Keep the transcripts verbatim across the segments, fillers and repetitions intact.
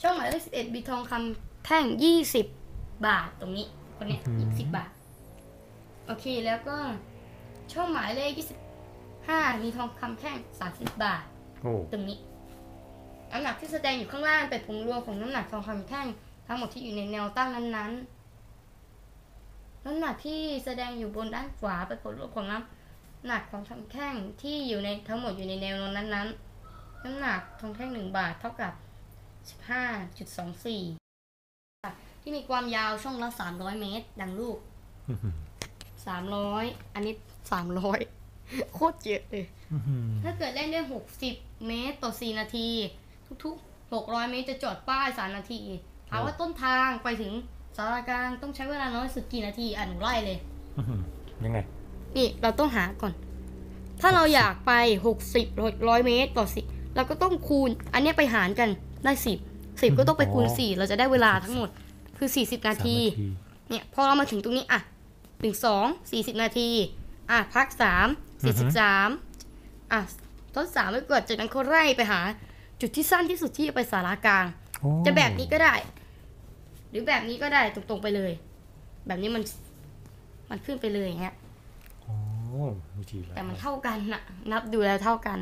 ช่องหมายเลขสิบเอ็ดมีทองคำแท่งยี่สิบบาทตรงนี้คนเนี้ยยี่สิบบาทโอเคแล้วก็ช่องหมายเลขยี่สิบห้ามีทองคำแท่งสามสิบบาทตรงนี้น้ำหนักที่แสดงอยู่ข้างล่างเป็นผลรวมของน้ำหนักทองคำแท่งทั้งหมดที่อยู่ในแนวตั้งนั้นๆน้ำหนักที่แสดงอยู่บนด้านขวาเป็นผลรวมของน้ำหนักของทองแท่งที่อยู่ในทั้งหมดอยู่ในแนวนั้นๆน้ำหนักทองแท่งหนึ่งบาทเท่ากับสิบห้าจุดสองสี่ที่มีความยาวช่องละสามร้อยเมตรดังรูปสามร้อยอันนี้สามร้อยโคตรเยอะเลยถ้าเกิดเล่นได้หกสิบเมตรต่อสี่นาทีทุกๆหกร้อยเมตรจะจอดป้ายสามนาทีถามว่าต้นทางไปถึงสารากลางต้องใช้เวลาน้อยสุดกี่นาทีอ่ะหนูไล่เลยยังไงนี่เราต้องหาก่อนถ้าเราอยากไปหกสิบร้อยเมตรต่อสิเราก็ต้องคูณอันนี้ไปหารกันได้สิบสิบก็ต้องไปคูณสี่เราจะได้เวลาทั้งหมดคือสี่สิบนาทีเนี่ยพอเรามาถึงตรงนี้อ่ะหนึ่งสองสี่สิบนาทีอ่ะพักสามสี่สิบสามอ่ะทดสามไว้ก่อนจากนั้นเขาไล่ไปหาจุดที่สั้นที่สุดที่จะไปสารากลางจะแบบนี้ก็ได้หรือแบบนี้ก็ได้ตรงๆไปเลยแบบนี้มันมันขึ้นไปเลยอย่างเงี้ยแต่มันเท่ากันนะนับดูแล้วเท่ากัน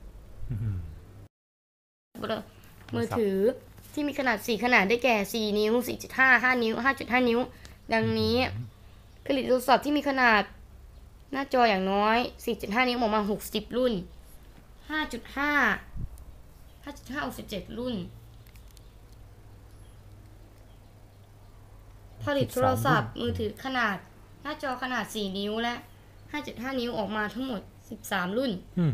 มือถือที่มีขนาดสี่ขนาดได้แก่สี่นิ้ว สี่จุดห้า ห้านิ้ว ห้าจุดห้า นิ้วดังนี้ผลิตโทรศัพท์ที่มีขนาดหน้าจออย่างน้อย สี่จุดห้า นิ้วออกมาหกสิบรุ่น ห้าจุดห้า ห้าจุดห้า หกสิบเจ็ดรุ่นผลิตโทรศัพท์มือถือขนาดหน้าจอขนาดสี่นิ้วและ ห้าจุดห้า นิ้วออกมาทั้งหมดสิบสามรุ่น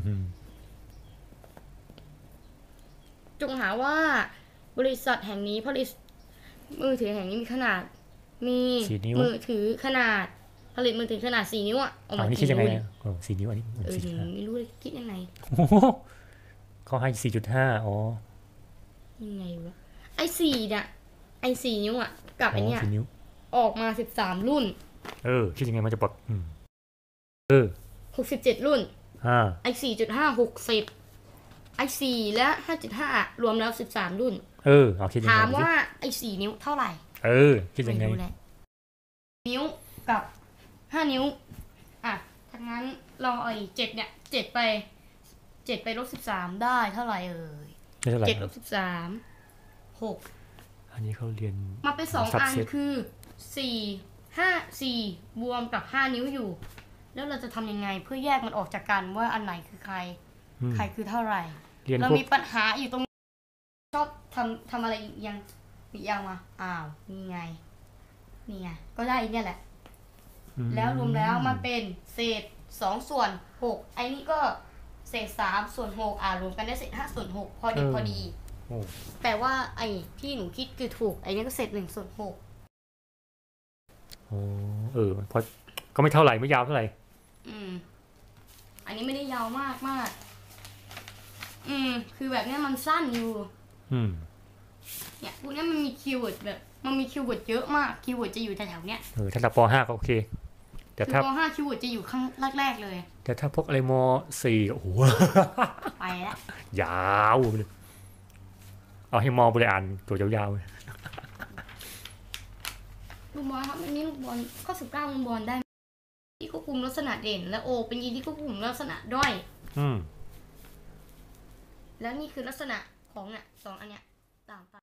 จงหาว่าบริษัทแห่งนี้ผลิตมือถือแห่งนี้มีขนาดมีมือถือขนาดผลิตมือถือขนาดสี่นิ้วอ่ะออกมากี่รุ่นสี่นิ้วอันนี้เออไม่รู้เลยคิดยังไงเขาให้สี่จุดห้าอ๋อยังไงวะไอ้สี่เนี่ยไอ้สี่นิ้วอ่ะกับไอ้เนี่ยออกมาสิบสามรุ่นเออคิดยังไงมันจะปลดเออหกสิบเจ็ดรุ่นอ่าไอ้สี่จุดห้าหกสิบไอ้สี่และห้าจุดห้ารวมแล้วสิบสามรุ่นเออเอาคิดยังไงถามว่าไอ้สี่นิ้วเท่าไหร่เออคิดยังไงนิ้วกับห้านิ้วอ่ะทั้งนั้นเราเอาไอ้เจ็ดเนี่ยเจ็ดไปเจ็ดไปลบสิบสามได้เท่าไหร่เอ่ยเจ็ดลบสิบสามหกอันนี้เขาเรียนมาเป็นสองอันคือสี่ห้าสี่บวมกับห้านิ้วอยู่แล้วเราจะทำยังไงเพื่อแยกมันออกจากกันว่าอันไหนคือใครใครคือเท่าไหร่เรามีปัญหาอยู่ตรงชอบทำทำอะไรยังอีกอย่างมาอ้าวนี่ไงนี่ไงก็ได้เนี่ยแหละแล้วรวมแล้วมันเป็นเศษสองส่วนหกไอ้นี่ก็เศษสามส่วนหกอ่ารวมกันได้เศษห้าส่วนหกพอดีพอดีแปลว่าไอ้ที่หนูคิดคือถูกไอ้นี่ก็เศษหนึ่งส่วนหกโอ้เออพอก็ไม่เท่าไหร่ไม่ยาวเท่าไหร่อืมอันนี้ไม่ได้ยาวมากมากอืมคือแบบนี้มันสั้นอยู่อืมเนี่ยพวกนี้มันมีคีย์เวิร์ดแบบมันมีคีย์เวิร์ดเยอะมากคีย์เวิร์ดจะอยู่แถวๆเนี้ยเออถ้าป.ห้าก็โอเคแต่ถ้าป.ห้าคีย์เวิร์ดจะอยู่ข้างแรกๆเลยแต่ถ้าพวกอะไรม.สี่โอ้โหไปแล้วยาวเลยเอาให้มอไปเลยอ่านตัวยาวๆเลยลูกบอลครับอันนี้ลูกบอลข้อสิบเก้าลูกบอลได้ที่ควบคุมลักษณะเด่นและโอเป็นยีนที่ควบคุมลักษณะด้อยอืมแล้วนี่คือลักษณะของเนี่ยสองอันเนี้ยต่าง